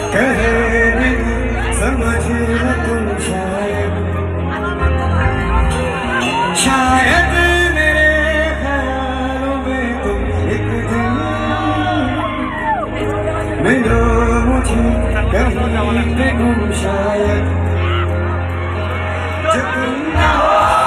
कहे नहीं समझ न तुम शायद मेरे ख्यालों में तुम एक दिन मिलो मुझे कहीं पे गुम शायद जब तुम ना हो